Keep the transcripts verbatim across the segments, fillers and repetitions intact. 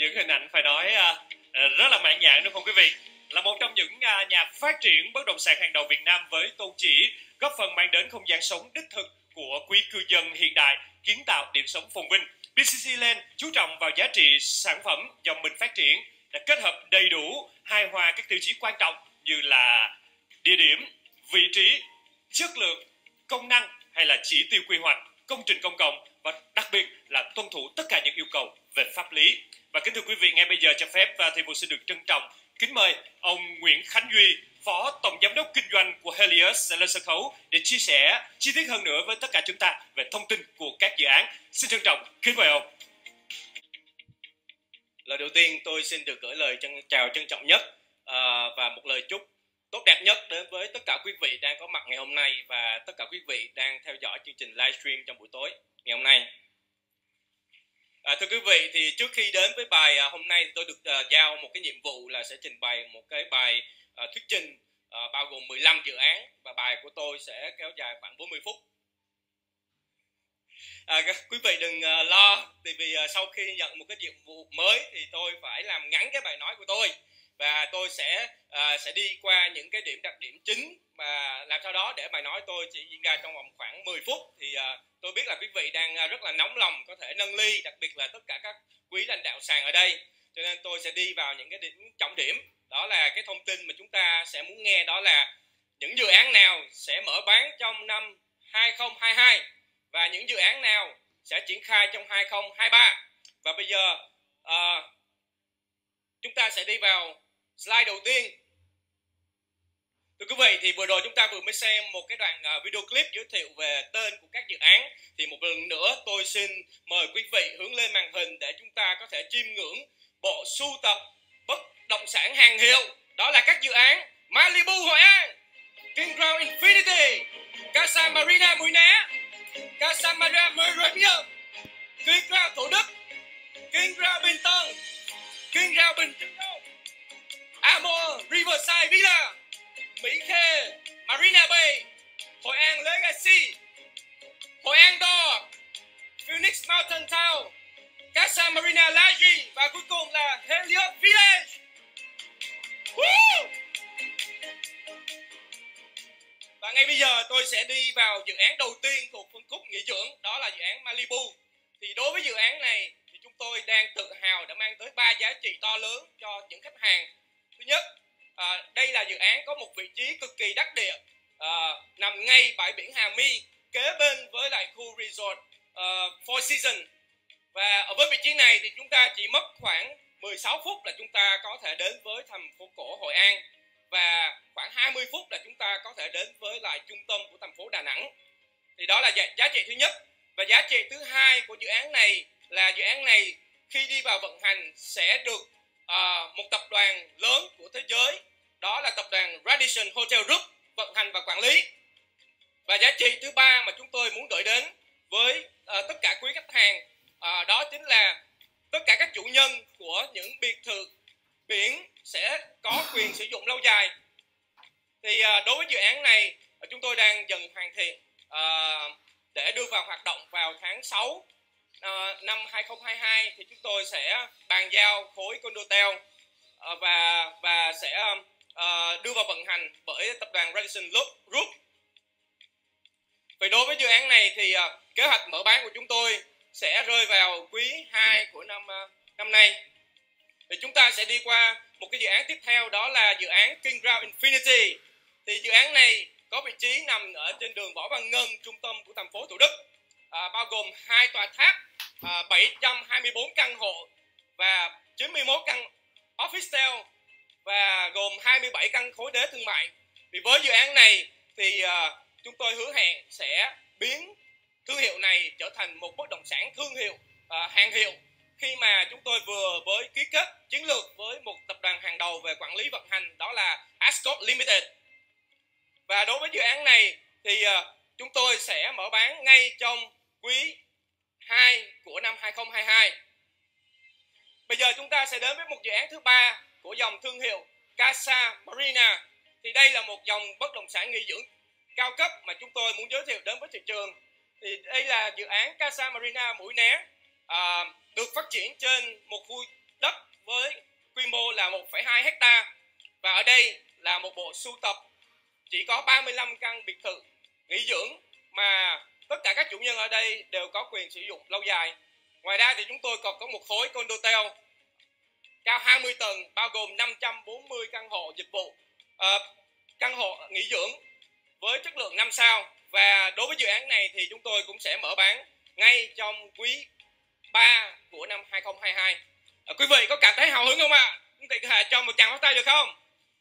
những hình ảnh phải nói uh, rất là mãn nhãn đúng không quý vị? Là một trong những uh, nhà phát triển bất động sản hàng đầu Việt Nam với tôn chỉ góp phần mang đến không gian sống đích thực của quý cư dân hiện đại, kiến tạo điểm sống phồn vinh. bê xê xê Land chú trọng vào giá trị sản phẩm do mình phát triển, đã kết hợp đầy đủ hài hòa các tiêu chí quan trọng như là địa điểm, vị trí, chất lượng, công năng hay là chỉ tiêu quy hoạch, công trình công cộng và đặc biệt là tuân thủ tất cả những yêu cầu về pháp lý. Và kính thưa quý vị, ngay bây giờ cho phép thì Vũ xin được trân trọng kính mời ông Nguyễn Khánh Duy, Phó Tổng Giám đốc Kinh doanh của Helios sẽ lên sân khấu để chia sẻ chi tiết hơn nữa với tất cả chúng ta về thông tin của các dự án. Xin trân trọng kính mời ông. Lời đầu tiên tôi xin được gửi lời chân chào trân trọng nhất à, và một lời chúc tốt đẹp nhất đến với tất cả quý vị đang có mặt ngày hôm nay và tất cả quý vị đang theo dõi chương trình livestream trong buổi tối ngày hôm nay. À, thưa quý vị, thì trước khi đến với bài à, hôm nay tôi được à, giao một cái nhiệm vụ là sẽ trình bày một cái bài à, thuyết trình à, bao gồm mười lăm dự án và bài của tôi sẽ kéo dài khoảng bốn mươi phút. À, quý vị đừng uh, lo, vì vì uh, sau khi nhận một cái nhiệm vụ mới thì tôi phải làm ngắn cái bài nói của tôi và tôi sẽ uh, sẽ đi qua những cái điểm đặc điểm chính và làm sao đó để bài nói tôi chỉ diễn ra trong vòng khoảng mười phút. Thì uh, tôi biết là quý vị đang uh, rất là nóng lòng có thể nâng ly, đặc biệt là tất cả các quý lãnh đạo sàn ở đây, cho nên tôi sẽ đi vào những cái điểm trọng điểm. Đó là cái thông tin mà chúng ta sẽ muốn nghe, đó là những dự án nào sẽ mở bán trong năm hai không hai hai và những dự án nào sẽ triển khai trong hai không hai ba. Và bây giờ uh, chúng ta sẽ đi vào slide đầu tiên. Thưa quý vị, thì vừa rồi chúng ta vừa mới xem một cái đoạn uh, video clip giới thiệu về tên của các dự án. Thì một lần nữa tôi xin mời quý vị hướng lên màn hình để chúng ta có thể chiêm ngưỡng bộ sưu tập bất động sản hàng hiệu. Đó là các dự án Malibu Hội An, King Crown Infinity, Casa Marina Mũi Né, Casa Maria Meridian, King Crown Thủ Đức, King Crown Bình Tân, King Crown Bình Dương, Amor Riverside Villa, Mỹ Khê Marina Bay, Hội An Legacy, Hội An Đò, Phoenix Mountain Town, Casa Marina La Gi và cuối cùng là Helios Village. Woo! Và ngay bây giờ tôi sẽ đi vào dự án đầu tiên thuộc phân khúc nghỉ dưỡng, đó là dự án Malibu. Thì đối với dự án này thì chúng tôi đang tự hào đã mang tới ba giá trị to lớn cho những khách hàng. Thứ nhất, à, đây là dự án có một vị trí cực kỳ đắc địa, à, nằm ngay bãi biển Hà My, kế bên với lại khu resort uh, Four Seasons. Và ở với vị trí này thì chúng ta chỉ mất khoảng mười sáu phút là chúng ta có thể đến với thành phố cổ Hội An, và khoảng hai mươi phút là chúng ta có thể đến với lại trung tâm của thành phố Đà Nẵng. Thì đó là giá, giá trị thứ nhất. Và giá trị thứ hai của dự án này là dự án này khi đi vào vận hành sẽ được uh, một tập đoàn lớn của thế giới, đó là tập đoàn Radisson Hotel Group vận hành và quản lý. Và giá trị thứ ba mà chúng tôi muốn gửi đến với uh, tất cả quý khách hàng, uh, đó chính là tất cả các chủ nhân của những biệt thự biển sẽ có quyền sử dụng lâu dài. Thì uh, đối với dự án này uh, chúng tôi đang dần hoàn thiện uh, để đưa vào hoạt động vào tháng sáu uh, năm hai không hai hai. Thì chúng tôi sẽ bàn giao khối Condotel uh, và và sẽ uh, đưa vào vận hành bởi tập đoàn Radisson Group. Vậy đối với dự án này thì uh, kế hoạch mở bán của chúng tôi sẽ rơi vào quý hai của năm uh, năm nay. Thì chúng ta sẽ đi qua một cái dự án tiếp theo, đó là dự án King Crown Infinity. Thì dự án này có vị trí nằm ở trên đường Võ Văn Ngân, trung tâm của thành phố Thủ Đức, à, bao gồm hai tòa tháp, à, bảy trăm hai mươi bốn căn hộ và chín mươi mốt căn office và gồm hai mươi bảy căn khối đế thương mại. Thì với dự án này thì à, chúng tôi hứa hẹn sẽ biến thương hiệu này trở thành một bất động sản thương hiệu, à, hàng hiệu, khi mà chúng tôi vừa với ký kết chiến lược với một tập đoàn hàng đầu về quản lý vận hành, đó là Ascot Limited. Và đối với dự án này thì uh, chúng tôi sẽ mở bán ngay trong quý hai của năm hai không hai hai. Bây giờ chúng ta sẽ đến với một dự án thứ ba của dòng thương hiệu Casa Marina. Thì đây là một dòng bất động sản nghỉ dưỡng cao cấp mà chúng tôi muốn giới thiệu đến với thị trường. Thì đây là dự án Casa Marina Mũi Né, à, được phát triển trên một khu đất với quy mô là một phẩy hai hecta. Và ở đây là một bộ sưu tập chỉ có ba mươi lăm căn biệt thự nghỉ dưỡng mà tất cả các chủ nhân ở đây đều có quyền sử dụng lâu dài. Ngoài ra thì chúng tôi còn có một khối condotel cao hai mươi tầng bao gồm năm trăm bốn mươi căn hộ dịch vụ, uh, căn hộ nghỉ dưỡng với chất lượng năm sao. Và đối với dự án này thì chúng tôi cũng sẽ mở bán ngay trong quý ba của năm hai không hai hai. Uh, quý vị có cảm thấy hào hứng không ạ? À? Chúng ta cho một tràng pháo tay được không?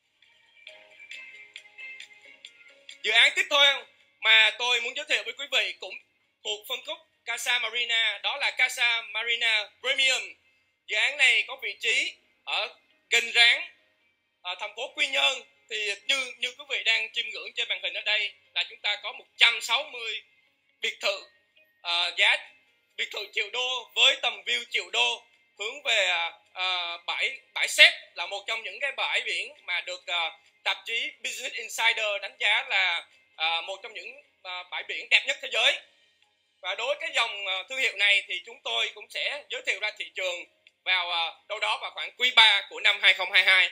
Dự án tiếp theo mà tôi muốn giới thiệu với quý vị cũng thuộc phân khúc Casa Marina, đó là Casa Marina Premium. Dự án này có vị trí ở Gành Ráng, ở thành phố Quy Nhơn. Thì như như quý vị đang chiêm ngưỡng trên màn hình ở đây là chúng ta có một trăm sáu mươi biệt thự, uh, giá biệt thự triệu đô với tầm view triệu đô hướng về uh, bãi bãi Séc, là một trong những cái bãi biển mà được uh, tạp chí Business Insider đánh giá là uh, một trong những uh, bãi biển đẹp nhất thế giới. Và đối với cái dòng uh, thương hiệu này thì chúng tôi cũng sẽ giới thiệu ra thị trường vào uh, đâu đó vào khoảng quý ba của năm hai không hai hai.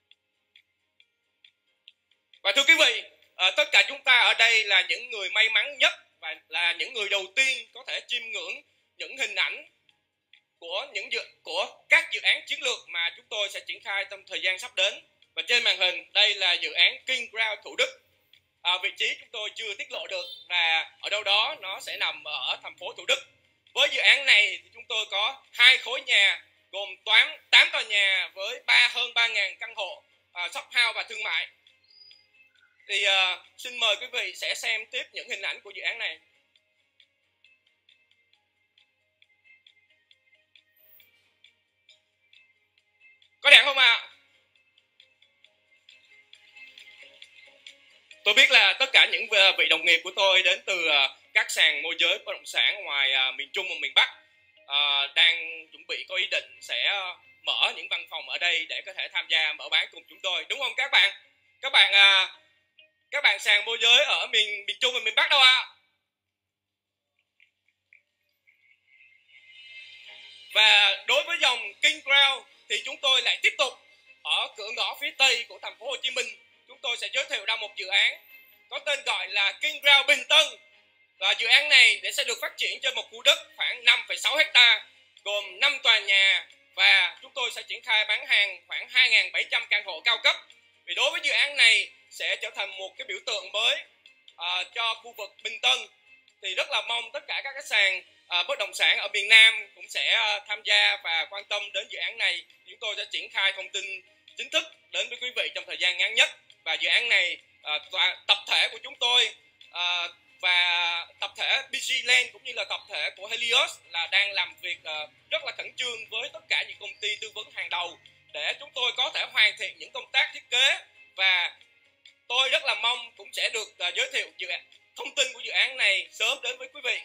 Và thưa quý vị, uh, tất cả chúng ta ở đây là những người may mắn nhất và là những người đầu tiên có thể chiêm ngưỡng những hình ảnh của những dự, của các dự án chiến lược mà chúng tôi sẽ triển khai trong thời gian sắp đến. Và trên màn hình đây là dự án King Crown Thủ Đức. À, vị trí chúng tôi chưa tiết lộ được và ở đâu đó nó sẽ nằm ở thành phố Thủ Đức. Với dự án này thì chúng tôi có hai khối nhà gồm tám tòa nhà với ba hơn ba nghìn căn hộ uh, shop house và thương mại. Thì uh, xin mời quý vị sẽ xem tiếp những hình ảnh của dự án này. Có đẹp không ạ? À? Tôi biết là tất cả những vị đồng nghiệp của tôi đến từ các sàn môi giới bất động sản ngoài miền Trung và miền Bắc đang chuẩn bị có ý định sẽ mở những văn phòng ở đây để có thể tham gia mở bán cùng chúng tôi, đúng không các bạn? Các bạn các bạn sàn môi giới ở miền miền Trung và miền Bắc đâu ạ? À? Và đối với dòng King Crown thì chúng tôi lại tiếp tục ở cửa ngõ phía tây của thành phố Hồ Chí Minh. Chúng tôi sẽ giới thiệu ra một dự án có tên gọi là King Crown Bình Tân. Và dự án này để sẽ được phát triển trên một khu đất khoảng năm phẩy sáu hecta gồm năm tòa nhà và chúng tôi sẽ triển khai bán hàng khoảng hai nghìn bảy trăm căn hộ cao cấp. Vì đối với dự án này sẽ trở thành một cái biểu tượng mới uh, cho khu vực Bình Tân. Thì rất là mong tất cả các cái sàn uh, bất động sản ở miền Nam cũng sẽ uh, tham gia và quan tâm đến dự án này. Chúng tôi sẽ triển khai thông tin chính thức đến với quý vị trong thời gian ngắn nhất. Và dự án này uh, tòa, tập thể của chúng tôi uh, và tập thể bê giê Land cũng như là tập thể của Helios là đang làm việc uh, rất là khẩn trương với tất cả những công ty tư vấn hàng đầu để chúng tôi có thể hoàn thiện những công tác thiết kế. Và tôi rất là mong cũng sẽ được uh, giới thiệu dự án, thông tin của dự án này sớm đến với quý vị.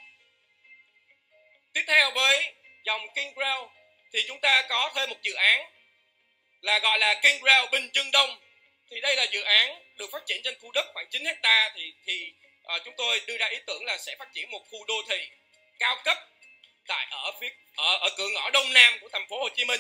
Tiếp theo với dòng King Crown thì chúng ta có thêm một dự án là gọi là King Crown Bình Trưng Đông. Thì đây là dự án được phát triển trên khu đất khoảng chín hecta. Thì, thì uh, chúng tôi đưa ra ý tưởng là sẽ phát triển một khu đô thị cao cấp tại ở phía ở, ở cửa ngõ đông nam của thành phố Hồ Chí Minh.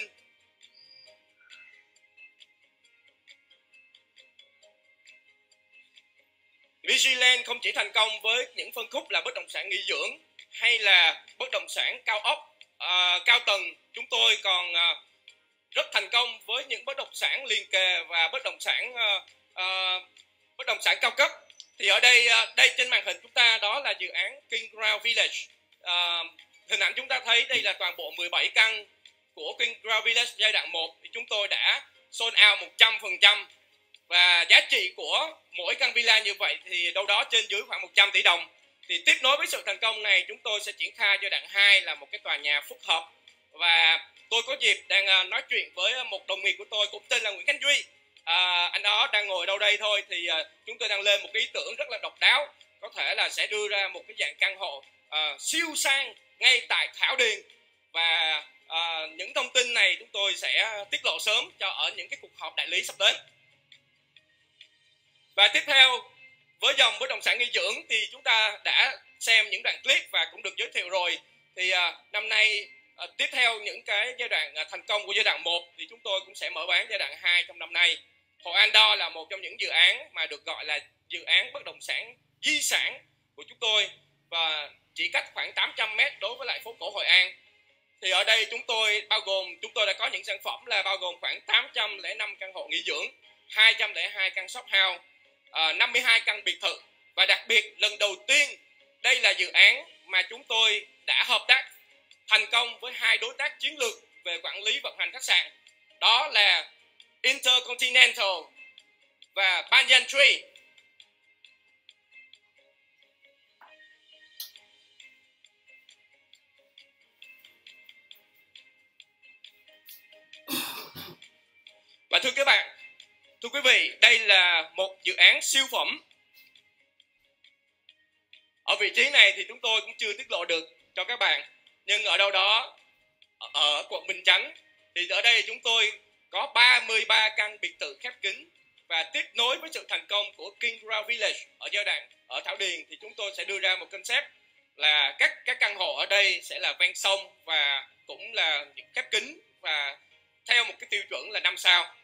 bê giê Land không chỉ thành công với những phân khúc là bất động sản nghỉ dưỡng hay là bất động sản cao ốc, uh, cao tầng, chúng tôi còn uh, rất thành công với những bất động sản liền kề và bất động sản uh, uh, bất động sản cao cấp. Thì ở đây uh, đây trên màn hình chúng ta đó là dự án King Crown Village. Uh, hình ảnh chúng ta thấy đây là toàn bộ mười bảy căn của King Crown Village giai đoạn một thì chúng tôi đã sold out một trăm phần trăm. Và giá trị của mỗi căn villa như vậy thì đâu đó trên dưới khoảng một trăm tỷ đồng. Thì tiếp nối với sự thành công này, chúng tôi sẽ triển khai giai đoạn hai là một cái tòa nhà phức hợp. Và tôi có dịp đang nói chuyện với một đồng nghiệp của tôi cũng tên là Nguyễn Khánh Duy. À, anh đó đang ngồi đâu đây thôi. Thì uh, chúng tôi đang lên một cái ý tưởng rất là độc đáo. Có thể là sẽ đưa ra một cái dạng căn hộ uh, siêu sang ngay tại Thảo Điền. Và uh, những thông tin này chúng tôi sẽ tiết lộ sớm cho ở những cái cuộc họp đại lý sắp đến. Và tiếp theo với dòng bất động sản nghỉ dưỡng thì chúng ta đã xem những đoạn clip và cũng được giới thiệu rồi. Thì uh, năm nay À, tiếp theo những cái giai đoạn à, thành công của giai đoạn một thì chúng tôi cũng sẽ mở bán giai đoạn hai trong năm nay. Hội Andor là một trong những dự án mà được gọi là dự án bất động sản di sản của chúng tôi và chỉ cách khoảng tám trăm mét đối với lại phố cổ Hội An. Thì ở đây chúng tôi bao gồm chúng tôi đã có những sản phẩm là bao gồm khoảng tám trăm lẻ năm căn hộ nghỉ dưỡng, hai trăm lẻ hai căn shop house, à, năm mươi hai căn biệt thự và đặc biệt lần đầu tiên đây là dự án mà chúng tôi đã hợp tác thành công với hai đối tác chiến lược về quản lý vận hành khách sạn, đó là Intercontinental và Banyan Tree. Và thưa các bạn, thưa quý vị, đây là một dự án siêu phẩm. Ở vị trí này thì chúng tôi cũng chưa tiết lộ được cho các bạn, nhưng ở đâu đó ở quận Bình Chánh thì ở đây chúng tôi có ba mươi ba căn biệt thự khép kín và tiếp nối với sự thành công của King Crown Village ở giai đoạn ở Thảo Điền thì chúng tôi sẽ đưa ra một concept là các các căn hộ ở đây sẽ là ven sông và cũng là khép kín và theo một cái tiêu chuẩn là năm sao.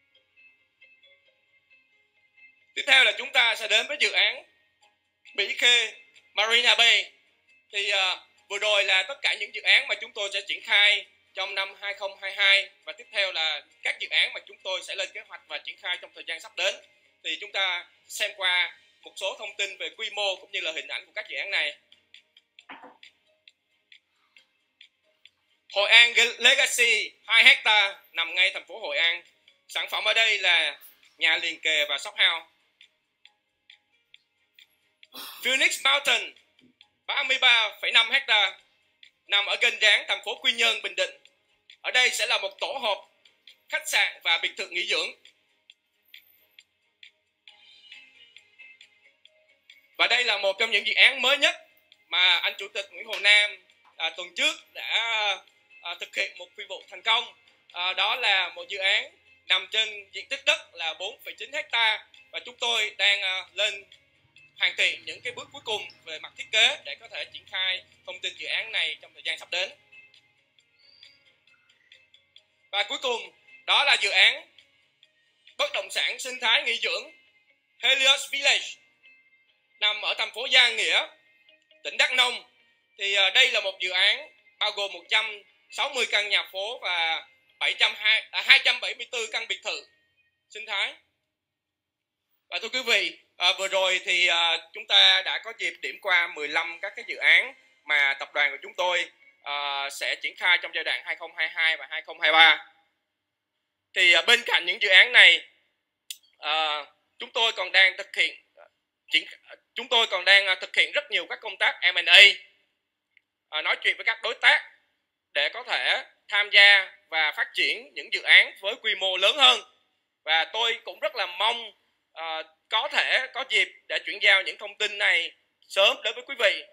Tiếp theo là chúng ta sẽ đến với dự án Mỹ Khê Marina Bay. Thì uh, vừa rồi là tất cả những dự án mà chúng tôi sẽ triển khai trong năm hai không hai hai và tiếp theo là các dự án mà chúng tôi sẽ lên kế hoạch và triển khai trong thời gian sắp đến. Thì chúng ta xem qua một số thông tin về quy mô cũng như là hình ảnh của các dự án này. Hội An Legacy hai hectare nằm ngay thành phố Hội An. Sản phẩm ở đây là nhà liền kề và shop house. Phoenix Mountain ba mươi ba phẩy năm hectare nằm ở kênh Ráng, thành phố Quy Nhơn, Bình Định. Ở đây sẽ là một tổ hợp khách sạn và biệt thự nghỉ dưỡng. Và đây là một trong những dự án mới nhất mà anh Chủ tịch Nguyễn Hồ Nam à, tuần trước đã à, thực hiện một phi vụ thành công. À, đó là một dự án nằm trên diện tích đất là bốn phẩy chín hectare và chúng tôi đang à, lên hoàn thiện những cái bước cuối cùng về mặt thiết kế để có thể triển khai thông tin dự án này trong thời gian sắp đến. Và cuối cùng đó là dự án bất động sản sinh thái nghỉ dưỡng Helios Village nằm ở thành phố Gia Nghĩa, tỉnh Đắk Nông. Thì đây là một dự án bao gồm một trăm sáu mươi căn nhà phố và hai trăm bảy mươi tư căn biệt thự sinh thái. Và thưa quý vị, à, vừa rồi thì à, chúng ta đã có dịp điểm qua mười lăm các cái dự án mà tập đoàn của chúng tôi à, sẽ triển khai trong giai đoạn hai không hai hai và hai không hai ba. Thì à, bên cạnh những dự án này, à, chúng tôi còn đang thực hiện triển, chúng tôi còn đang à, thực hiện rất nhiều các công tác em and a, à, nói chuyện với các đối tác để có thể tham gia và phát triển những dự án với quy mô lớn hơn. Và tôi cũng rất là mong à, có thể có dịp để chuyển giao những thông tin này sớm đến với quý vị